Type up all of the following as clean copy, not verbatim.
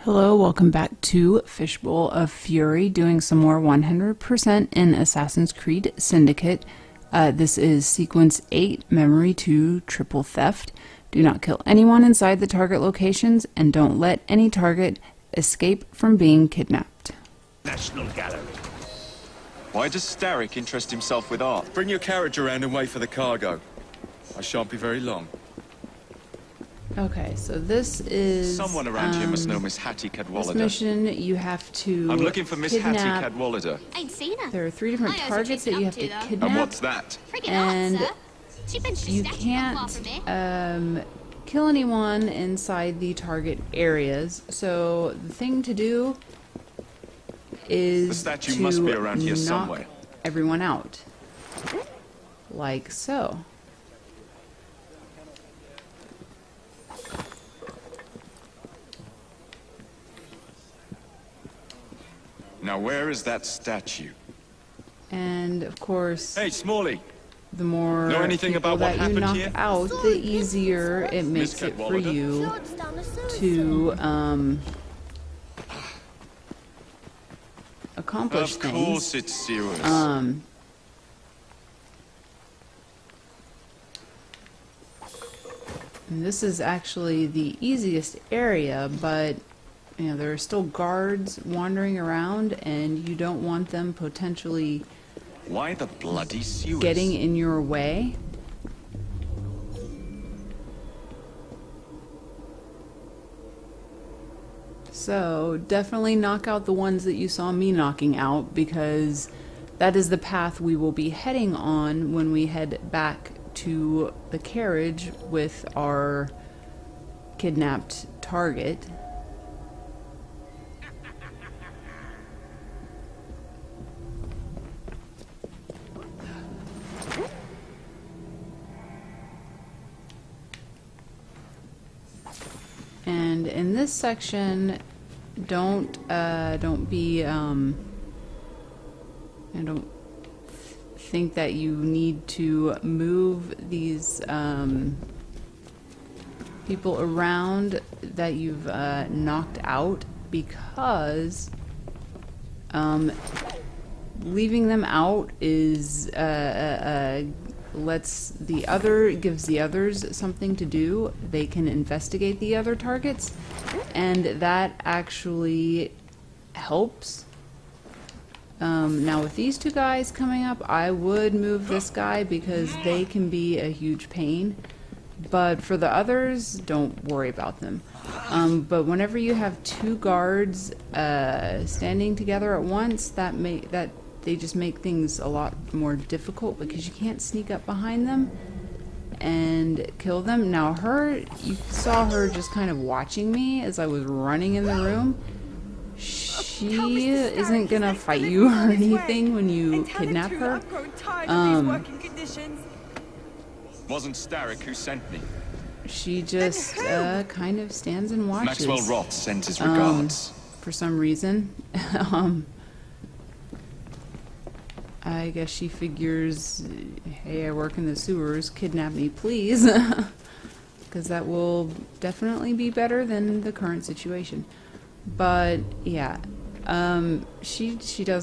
Hello, welcome back to Fishbowl of Fury, doing some more 100% in Assassin's Creed Syndicate. This is Sequence 8, Memory 2, Triple Theft. Do not kill anyone inside the target locations, and don't let any target escape from being kidnapped. National Gallery. Why does Starrick interest himself with art? Bring your carriage around and wait for the cargo. I shan't be very long. Okay, so this is... Someone around here must know Miss Hattie Cadwallader. This mission, you have to I'm looking for Miss Hattie Cadwallader. Ain't seen her. There are 3 different targets that you have to kidnap. And what's that? And you can't kill anyone inside the target areas. So the thing to do is the statue to must be around here knock somewhere. Everyone out. Like so. Now where is that statue? And of course, hey, Smalley. The more know anything people about what that you knock happened here? out, the easier it makes it for you to accomplish things. Of course it's serious. And this is actually the easiest area, but you know, there are still guards wandering around, and you don't want them potentially Why the bloody sewers? getting in your way. So definitely knock out the ones that you saw me knocking out, because that is the path we will be heading on when we head back to the carriage with our kidnapped target. And in this section, don't be I don't think that you need to move these people around that you've knocked out, because leaving them out is gives the others something to do. They can investigate the other targets, and that actually helps. Now with these 2 guys coming up, I would move this guy because they can be a huge pain, but for the others, don't worry about them. But whenever you have 2 guards standing together at once, they just make things a lot more difficult, because you can't sneak up behind them and kill them. Now you saw her just kind of watching me as I was running in the room. She isn't gonna fight you or anything when you kidnap her. Wasn't Starrick who sent me? She just kind of stands and watches. Maxwell Roth sent his regards. For some reason. I guess she figures, hey, I work in the sewers, kidnap me please, because that will definitely be better than the current situation. But yeah, she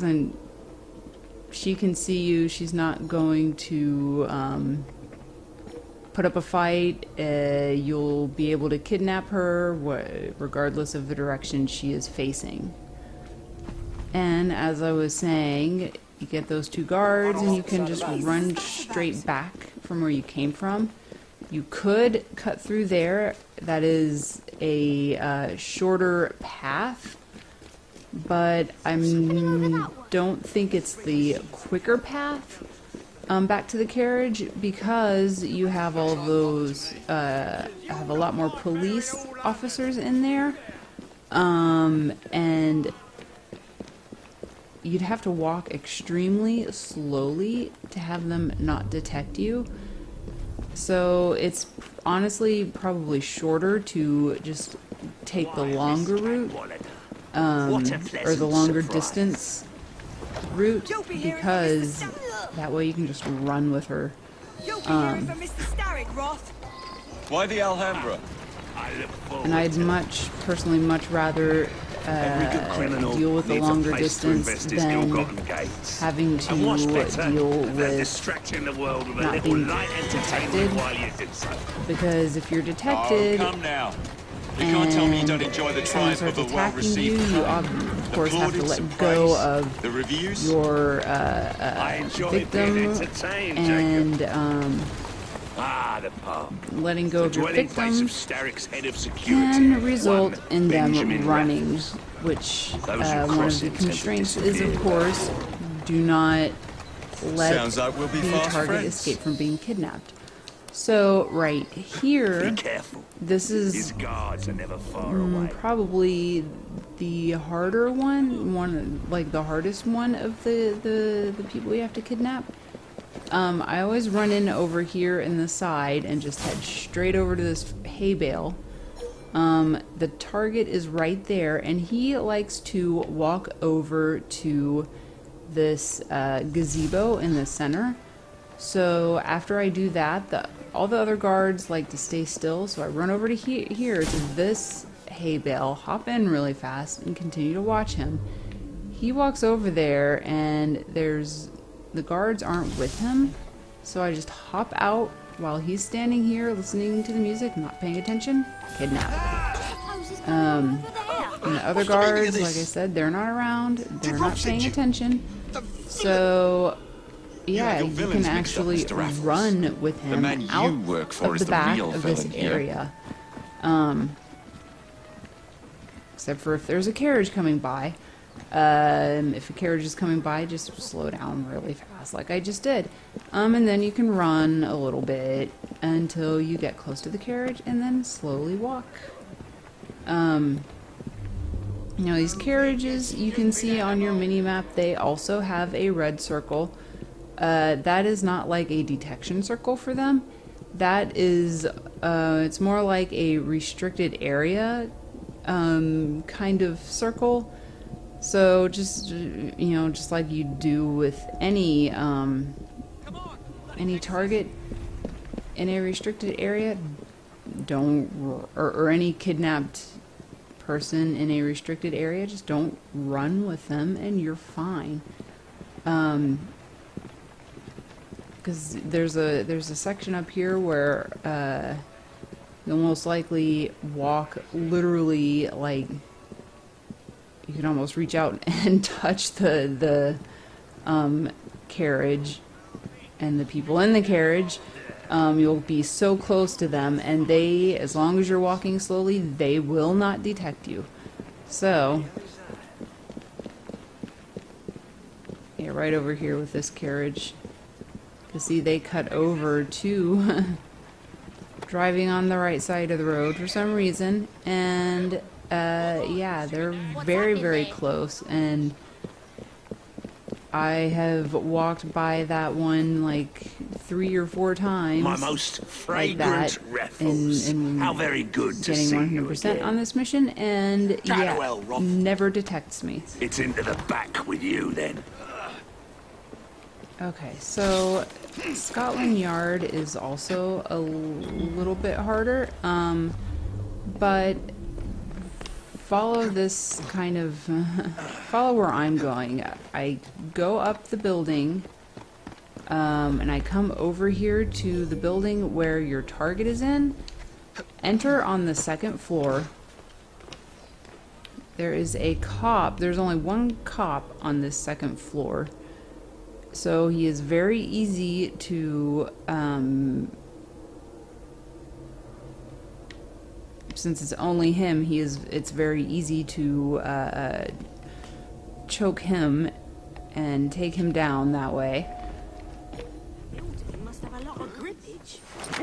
can see you. She's not going to put up a fight. You'll be able to kidnap her regardless of the direction she is facing. And as I was saying, you get those 2 guards and you can just run straight back from where you came from. You could cut through there. That is a shorter path, but I don't think it's the quicker path back to the carriage, because you have all those, have a lot more police officers in there, and you'd have to walk extremely slowly to have them not detect you. So it's honestly probably shorter to just take the longer route, or the longer distance route, because that way you can just run with her. Why the Alhambra? And I'd personally much rather deal with a longer distance than having to deal with not being detected. Because if you're detected, come now. You can't tell me you don't enjoy the someone triumph starts of a attacking you, well-received you friend. of course have to Plaudits let and go praise, of the reviews. your victim, and the pub. letting go of your Dwelling place victim of Starrick's head of security. can result One in them Benjamin running, Raffles. which Those who one of cross the him tend to constraints is, of disappear. course, do not let Sounds like we'll be the fast target friends. escape from being kidnapped. So, right here, Be careful. this His is guards are never far away. probably the harder one, like the hardest one of the people you have to kidnap. I always run in over here in the side and just head straight over to this hay bale. The target is right there, and he likes to walk over to this gazebo in the center. So after I do that, all the other guards like to stay still, so I run over to here to this hay bale, hop in really fast, and continue to watch him. He walks over there, and the guards aren't with him, so I just hop out while he's standing here listening to the music, not paying attention, kidnap. And the other guards, like I said, they're not around, they're not paying attention, so yeah, your you villains can mixed up, actually Mr. Raffles. run with him man you out work for of is the the back real of this villain here. area. Except for if there's a carriage coming by. If a carriage is coming by, just slow down really fast, like I just did. And then you can run a little bit until you get close to the carriage, and then slowly walk. Now these carriages, you can see on your mini-map, they also have a red circle. That is not like a detection circle for them. That is, it's more like a restricted area kind of circle. So just, just like you do with any target in a restricted area, or any kidnapped person in a restricted area, just don't run with them and you're fine. Because there's a section up here where you'll most likely walk literally, like you can almost reach out and touch the carriage and the people in the carriage. You'll be so close to them, and they, as long as you're walking slowly, they will not detect you. So, yeah, right over here with this carriage. You see, they cut over to driving on the right side of the road for some reason, and yeah, they're very, very close, and I have walked by that one like 3 or 4 times. My most like fragrant that, Raffles. in How very good to getting see 100% you again. on this mission, and yeah, well, Roth. never detects me. It's into the back with you then. Okay, so Scotland Yard is also a little bit harder, but follow this kind of, follow where I'm going. I go up the building, and I come over here to the building where your target is in. Enter on the 2nd floor. There is a cop. There's only one cop on this 2nd floor. So he is very easy to, since it's only him, it's very easy to choke him and take him down that way. Must have a lot of grippage.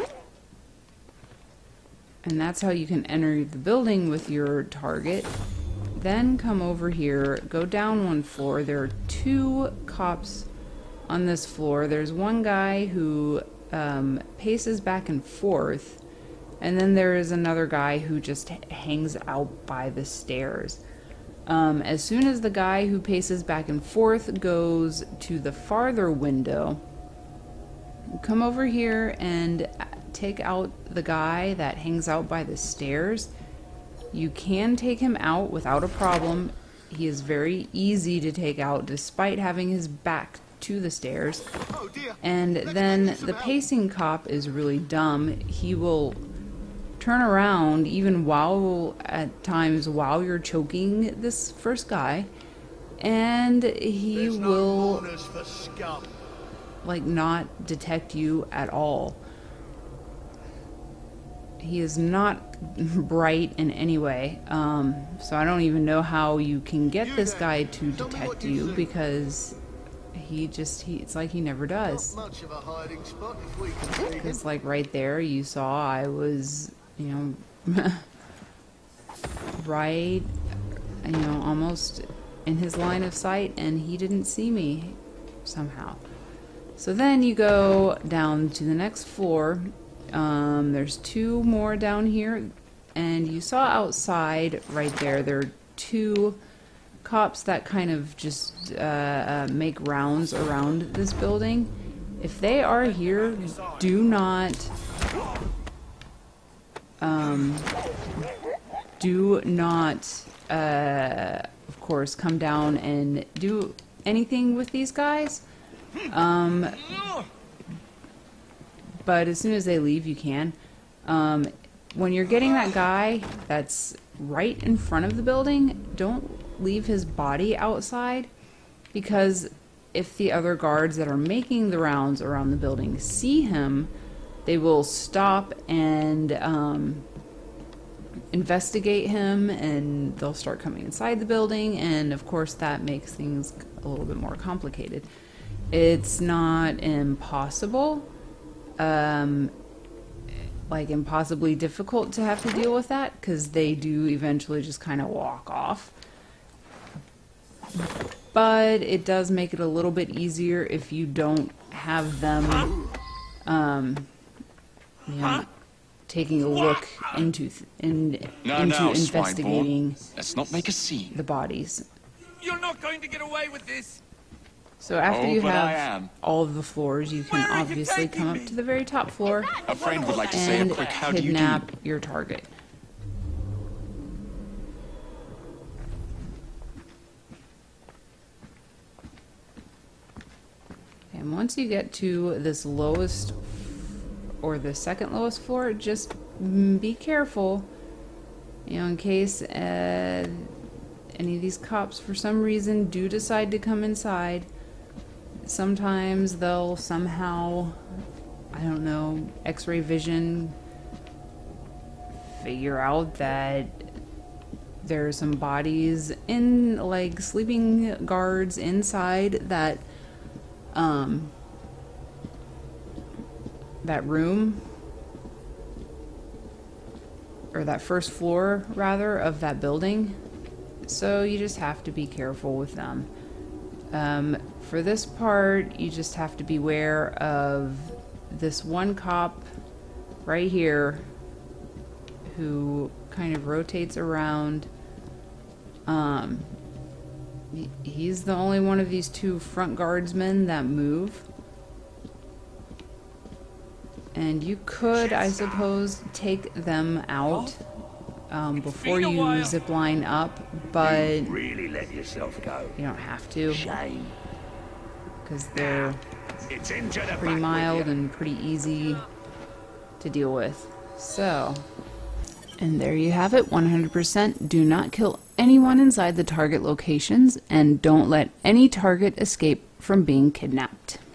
And that's how you can enter the building with your target. Then come over here, go down 1 floor. There are 2 cops on this floor. There's one guy who paces back and forth, and then there is another guy who just hangs out by the stairs. As soon as the guy who paces back and forth goes to the farther window, come over here and take out the guy that hangs out by the stairs. You can take him out without a problem. He is very easy to take out despite having his back to the stairs. And then the pacing cop is really dumb. He will turn around even while, at times, while you're choking this first guy, and he will like not detect you at all. He is not bright in any way, so I don't even know how you can get this guy to detect you, because it's like he never does. Because like right there you saw I was, you know, right, you know, almost in his line of sight, and he didn't see me somehow. So then you go down to the next floor. There's 2 more down here, and you saw outside right there, there are 2 cops that kind of just make rounds around this building. If they are here, do not of course come down and do anything with these guys. But as soon as they leave, you can. When you're getting that guy that's right in front of the building, don't leave his body outside, because if the other guards that are making the rounds around the building see him, they will stop and investigate him, and they'll start coming inside the building, and of course that makes things a little bit more complicated. It's not impossible, like impossibly difficult to have to deal with that, because they do eventually just kind of walk off. But it does make it a little bit easier if you don't have them, you know, taking a look into investigating Let's not make a scene. the bodies. You're not going to get away with this. So after Oh, you but I have am. all of the floors, you can Where are you obviously taking come up me? to the very top floor A friend would like to say a and quick how do you do. kidnap your target. And once you get to this lowest or the second lowest floor, just be careful, you know, in case any of these cops for some reason do decide to come inside. Sometimes they'll somehow, I don't know, X-ray vision, figure out that there are some bodies in, like, sleeping guards inside that that room, or that first floor rather of that building. So you just have to be careful with them. For this part, you just have to beware of this one cop right here who kind of rotates around. He's the only one of these 2 front guardsmen that move. And you could, I suppose, take them out before you zipline up, but You really let yourself go. you don't have to, Shame. because they're It's into the pretty back mild with you. and pretty easy to deal with. So, and there you have it, 100%. Do not kill anyone inside the target locations, and don't let any target escape from being kidnapped.